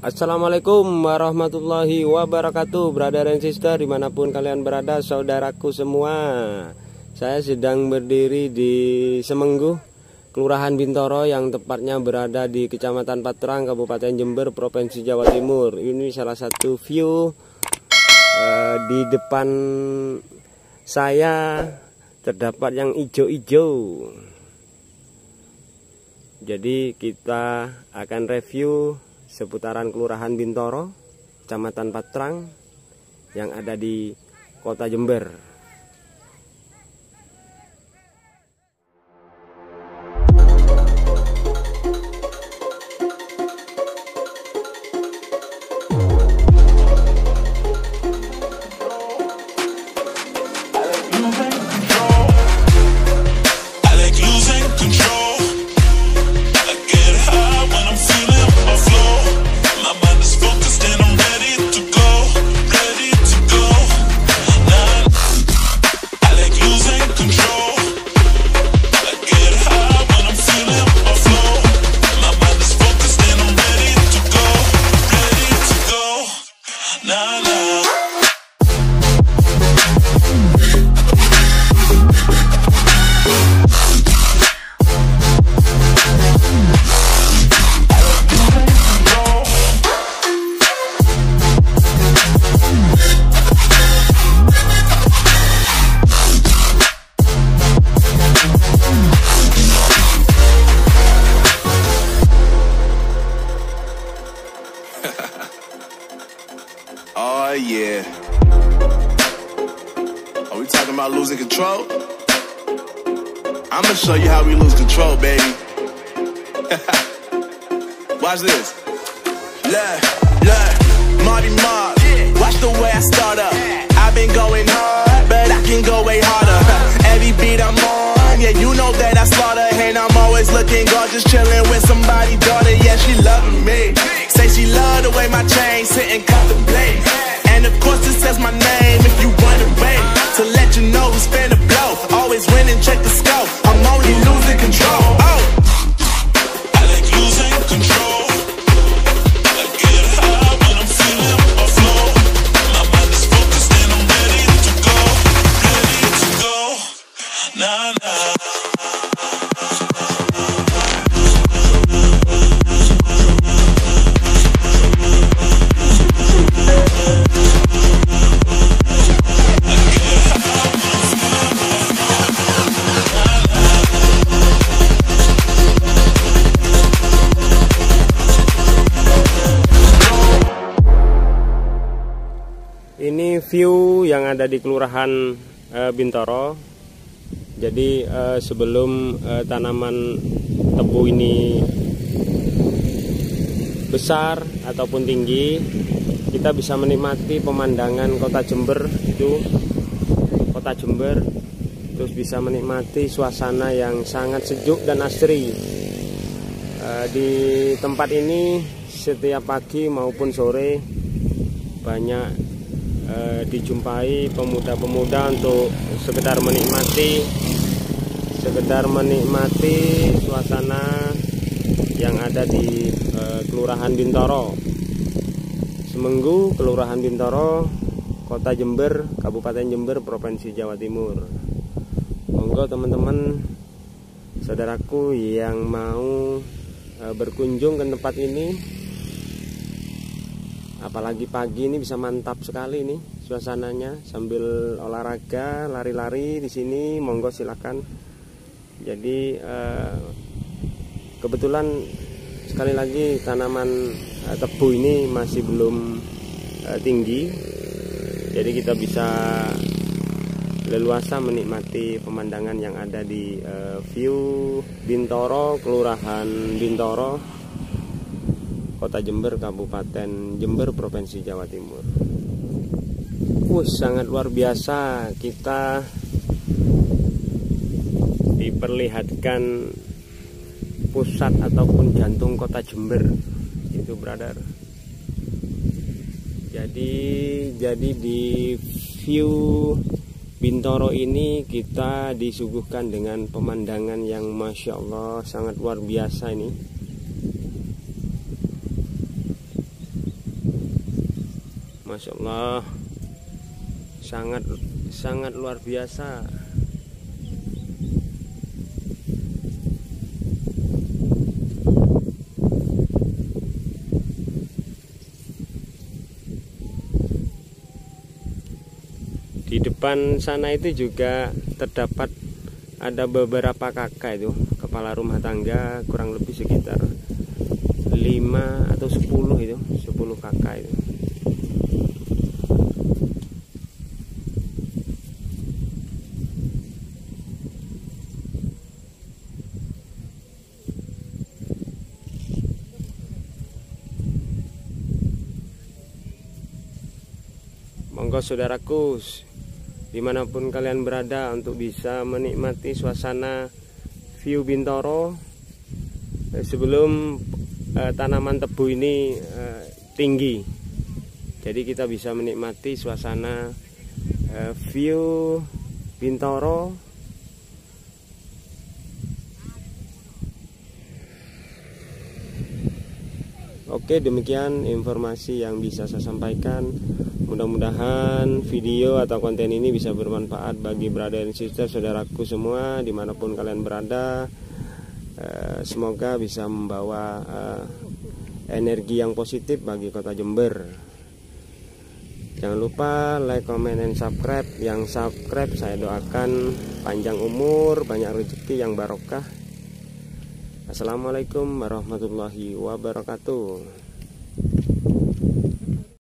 Assalamualaikum warahmatullahi wabarakatuh, brother and sister dimanapun kalian berada, saudaraku semua. Saya sedang berdiri di Semengguh, Kelurahan Bintoro, yang tepatnya berada di Kecamatan Patrang, Kabupaten Jember, Provinsi Jawa Timur. Ini salah satu view di depan saya terdapat yang hijau-hijau. Jadi kita akan review seputaran Kelurahan Bintoro, Kecamatan Patrang yang ada di Kota Jember. Oh yeah. Are we talking about losing control? I'm gonna show you how we lose control, baby. Watch this. Look, Marty Mark. Watch the way I start up. I've been going hard, but I can go way harder. Every beat I'm on, yeah, you know that I slaughter. And I'm always looking gorgeous, chilling with somebody's daughter. Yeah, she loving me. Say she love the way my chain sit and contemplate. And of course it says my name if you run away. To let you know who's finna blow. Always winning, check the scope. I'm only losing control. Oh, I like losing control. I get high when I'm feeling my flow. My mind is focused and I'm ready to go. Ready to go. Nah, nah. Ini view yang ada di Kelurahan Bintoro. Jadi sebelum tanaman tebu ini besar ataupun tinggi, kita bisa menikmati pemandangan Kota Jember. Itu Kota Jember. Terus bisa menikmati suasana yang sangat sejuk dan asri. Di tempat ini setiap pagi maupun sore banyak dijumpai pemuda-pemuda untuk sekedar menikmati suasana yang ada di Kelurahan Bintoro, Semengguh, Kelurahan Bintoro, Kota Jember, Kabupaten Jember, Provinsi Jawa Timur. Monggo teman-teman, saudaraku yang mau berkunjung ke tempat ini, apalagi pagi ini bisa mantap sekali nih suasananya, sambil olahraga, lari-lari di sini. Monggo silakan. Jadi kebetulan sekali lagi tanaman tebu ini masih belum tinggi, jadi kita bisa leluasa menikmati pemandangan yang ada di view Bintoro, Kelurahan Bintoro, Kota Jember, Kabupaten Jember, Provinsi Jawa Timur. Sangat luar biasa, kita diperlihatkan pusat ataupun jantung Kota Jember itu, brother. Jadi di view Bintoro ini kita disuguhkan dengan pemandangan yang Masya Allah sangat luar biasa ini. Masya Allah, sangat luar biasa. Di depan sana itu juga terdapat ada beberapa kakak itu, kepala rumah tangga, kurang lebih sekitar 5 atau 10 itu, 10 kakak itu. Monggo saudaraku, dimanapun kalian berada, untuk bisa menikmati suasana view Bintoro sebelum tanaman tebu ini tinggi. Jadi kita bisa menikmati suasana view Bintoro. Oke, demikian informasi yang bisa saya sampaikan. Mudah-mudahan video atau konten ini bisa bermanfaat bagi brother and sister, saudaraku semua dimanapun kalian berada. Semoga bisa membawa energi yang positif bagi kota Jember. Jangan lupa like, comment, and subscribe. Yang subscribe saya doakan panjang umur, banyak rezeki yang barokah. Assalamualaikum warahmatullahi wabarakatuh.